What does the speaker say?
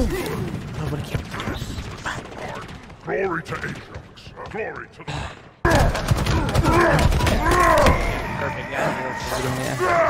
Nobody can. Glory to Ajax. Glory to the Perfect, yeah.